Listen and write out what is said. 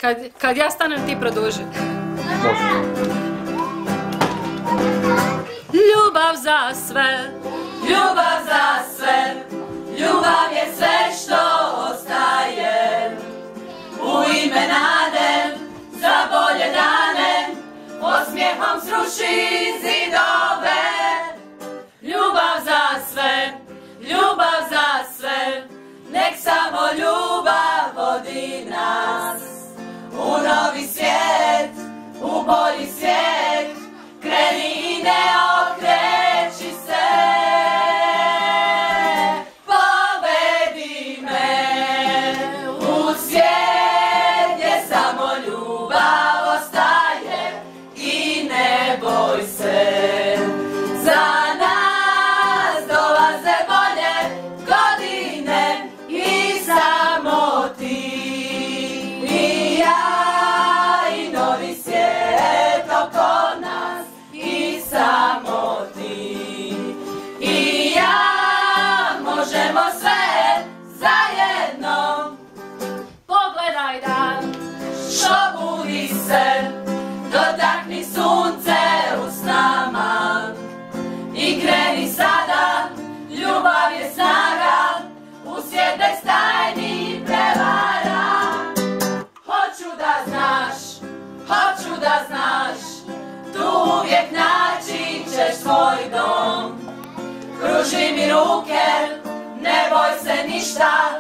Kad ja stanem ti produži. Ljubav za sve, ljubav za sve, ljubav je sve što ostaje. U ime nade, za bolje dane, osmijehom sruši zidove. Ljubav za sve, ljubav za sve, nek samo ljubav vodi nas u novi svijet, u bolji svijet. Kreni i ne okreći se, povedi me u svijet gdje samo ljubav ostaje i ne boj se. Za nas dolaze bolje godine i samo ti i ja i novi svijet oko nas. I samo ti i ja možemo sve zajedno. Pogledaj dan, probudi se, dotakni sunce usnama i kreni sada, ljubav je snaga, u svijet bez tajni prevara. Hoću da znaš, hoću da znaš, tu uvijek naći ćeš svoj dom. Pruži mi ruke, ne boj se ništa,